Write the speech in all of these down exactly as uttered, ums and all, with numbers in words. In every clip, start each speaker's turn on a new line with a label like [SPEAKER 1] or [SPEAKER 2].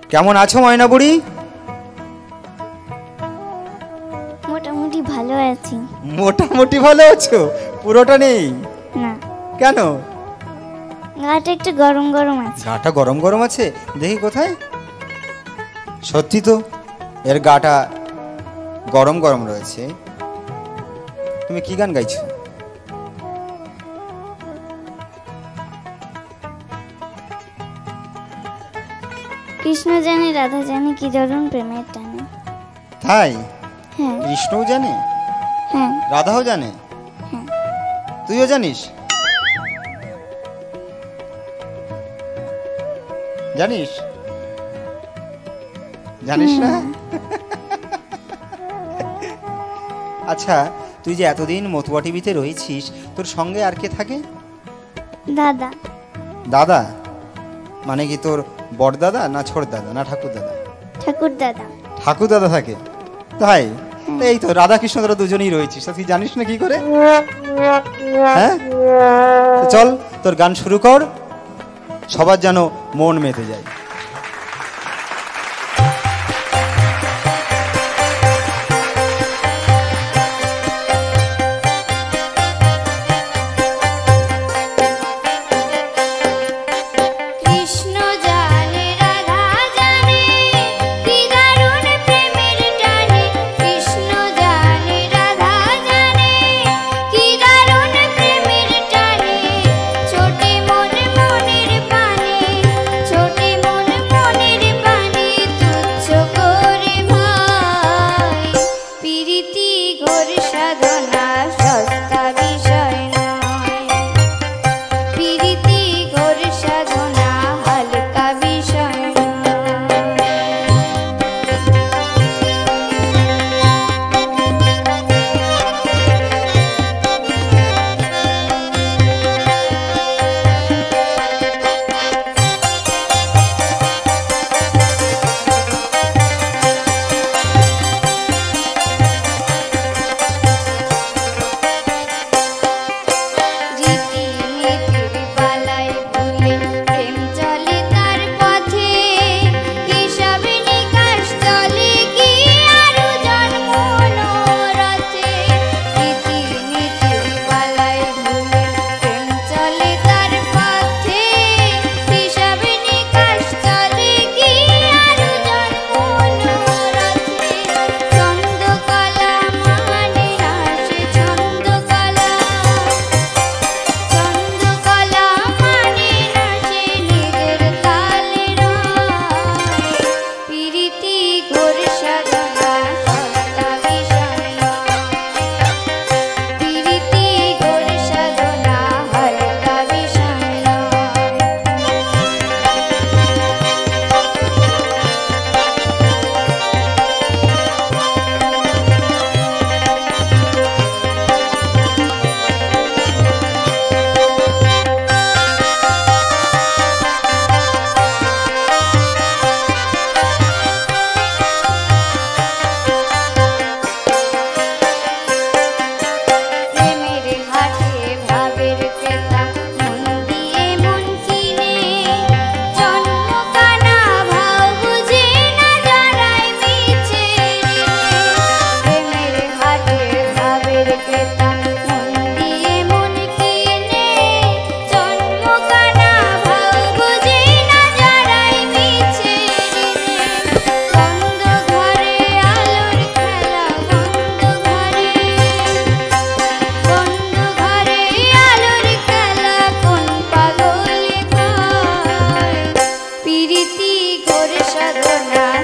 [SPEAKER 1] কেমন আছো ময়না বুড়ি?
[SPEAKER 2] মোটামুটি ভালো আছি।
[SPEAKER 1] মোটামুটি ভালো আছো? পুরোটা নেই
[SPEAKER 2] না।
[SPEAKER 1] কেন?
[SPEAKER 2] গাটা একটু গরম গরম আছে।
[SPEAKER 1] গাটা গরম গরম আছে? দেখি কোথায়। সত্যি তো, এর গাটা গরম গরম রয়েছে। তুমি কি গান গাইছো?
[SPEAKER 2] কৃষ্ণ জানে রাধা জানে কি ধরুন প্রেমের টানে।
[SPEAKER 1] তাই?
[SPEAKER 2] হ্যাঁ।
[SPEAKER 1] কৃষ্ণও জানে,
[SPEAKER 2] হ্যাঁ,
[SPEAKER 1] রাধাও জানে,
[SPEAKER 2] হ্যাঁ।
[SPEAKER 1] তুইও জানিস? জানিস? জানিস না? আচ্ছা, তুই যে এতদিন মতুয়া টিভিতে রয়েছিস, তোর সঙ্গে আর কে থাকে?
[SPEAKER 2] দাদা।
[SPEAKER 1] দাদা মানে কি তোর বড় দাদা না ছোট দাদা না ঠাকুর দাদা?
[SPEAKER 2] ঠাকুর দাদা।
[SPEAKER 1] ঠাকুর দাদা থাকে? তাই? এই তো রাধা কৃষ্ণ তোরা দুজনেই রয়েছিস, তুই জানিস না কি করে? হ্যাঁ, চল তোর গান শুরু কর, সবার যেন মন মেতে যায়।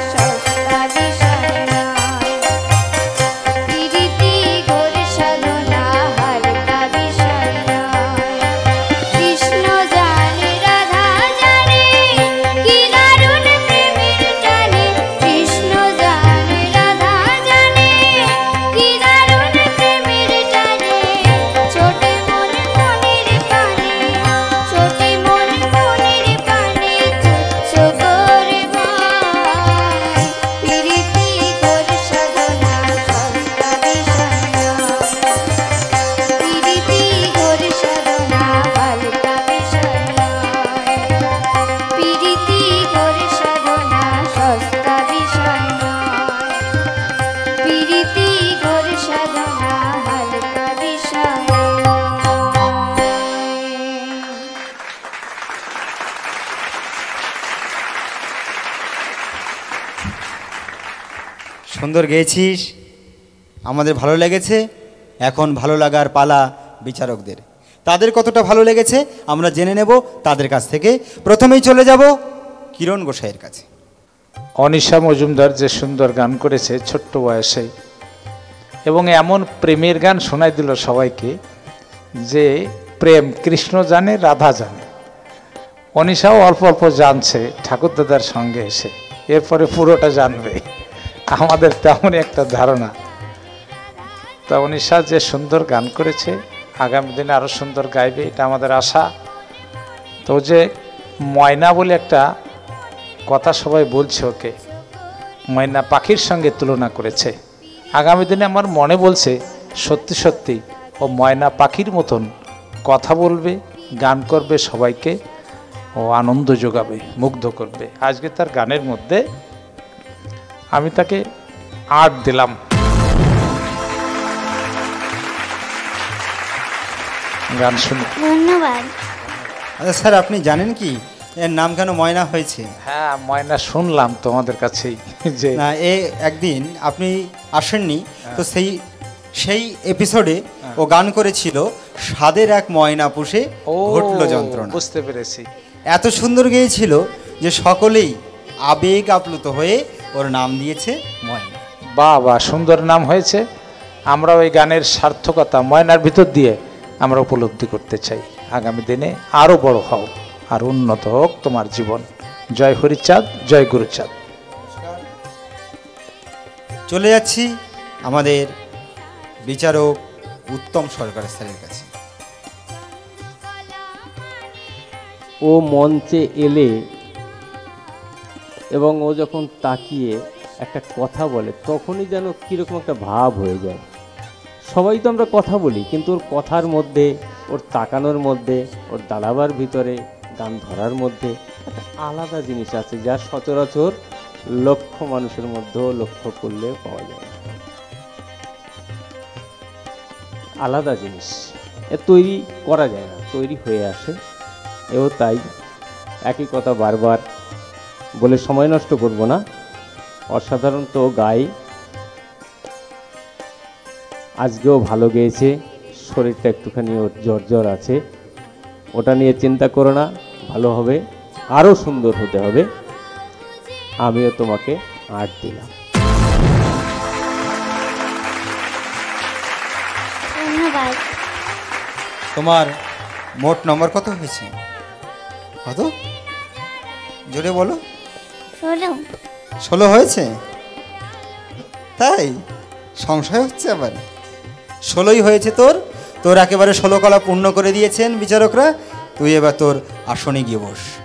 [SPEAKER 2] সাধনা
[SPEAKER 1] সুন্দর গেয়েছিস, আমাদের ভালো লেগেছে। এখন ভালো লাগার পালা বিচারকদের। তাদের কতটা ভালো লেগেছে আমরা জেনে নেব তাদের কাছ থেকে। প্রথমেই চলে যাব কিরণ গোসাইয়ের কাছে।
[SPEAKER 3] অনিশা মজুমদার যে সুন্দর গান করেছে ছোট্ট বয়সে, এবং এমন প্রেমের গান শোনাই দিল সবাইকে যে প্রেম কৃষ্ণ জানে রাধা জানে। অনিশাও অল্প অল্প জানছে ঠাকুরদাদার সঙ্গে এসে, এরপরে পুরোটা জানবে, আমাদের তেমনই একটা ধারণা। তা অনিশা যে সুন্দর গান করেছে, আগামী দিনে আরও সুন্দর গাইবে, এটা আমাদের আশা। তো যে ময়না বলে একটা কথা সবাই বলছে, ওকে ময়না পাখির সঙ্গে তুলনা করেছে। আগামী দিনে আমার মনে বলছে সত্যি সত্যি ও ময়না পাখির মতন কথা বলবে, গান করবে, সবাইকে ও আনন্দ যোগাবে, মুগ্ধ করবে। আজকে তার গানের মধ্যে আমি তাকে আট দিলাম। গান শুনে
[SPEAKER 2] ধন্যবাদ।
[SPEAKER 1] আচ্ছা স্যার, আপনি জানেন কি এর নাম কেন ময়না হয়েছে?
[SPEAKER 3] হ্যাঁ, ময়না শুনলাম তোমাদের কাছেই যে
[SPEAKER 1] না, এ একদিন আপনি আসেননি তো সেই সেই এপিসোডে ও গান করেছিল স্বাদের এক ময়না পুষে ঘটলো যন্ত্রণা।
[SPEAKER 3] বুঝতে পেরেছি।
[SPEAKER 1] এত সুন্দর গেয়েছিল যে সকলেই আবেগ আপ্লুত হয়ে ওর নাম দিয়েছে ময়না।
[SPEAKER 3] বাহ বাহ, সুন্দর নাম হয়েছে। আমরা ওই গানের সার্থকতা ময়নার ভিতর দিয়ে আমরা উপলব্ধি করতে চাই। আগামী দিনে আরও বড় হও, আর উন্নত হোক তোমার জীবন। জয় হরিচাঁদ, জয় গুরুচাঁদ।
[SPEAKER 1] চলে যাচ্ছি আমাদের বিচারক উত্তম সরকার স্যারের কাছে।
[SPEAKER 4] ও মঞ্চে এলে এবং ও যখন তাকিয়ে একটা কথা বলে, তখনই যেন কীরকম একটা ভাব হয়ে যায়। সবাই তো আমরা কথা বলি, কিন্তু ওর কথার মধ্যে, ওর তাকানোর মধ্যে, ওর দাঁড়াবার ভিতরে, গান ধরার মধ্যে একটা আলাদা জিনিস আছে, যা সচরাচর লক্ষ মানুষের মধ্যেও লক্ষ্য করলে পাওয়া যায় না। আলাদা জিনিস, এ তৈরি করা যায় না, তৈরি হয়ে আসে। এও তাই, একই কথা বারবার বলে সময় নষ্ট করব না। অসাধারণ তো গাই, আজকেও ভালো গেয়েছে। শরীরটা একটুখানি ওর জ্বর জ্বর আছে, ওটা নিয়ে চিন্তা করো না, ভালো হবে, আরও সুন্দর হতে হবে। আমিও তোমাকে আট দিলাম।
[SPEAKER 2] ধন্যবাদ।
[SPEAKER 1] তোমার মোট নম্বর কত হয়েছে? কত? জোরে বলো।
[SPEAKER 2] ষোলো।
[SPEAKER 1] ষোলো হয়েছে? তাই সংশয় হচ্ছে আবার। ষোলোই হয়েছে তোর। তোর একেবারে ষোলো কলা পূর্ণ করে দিয়েছেন বিচারকরা। তুই এবার তোর আসনে গিয়ে বস।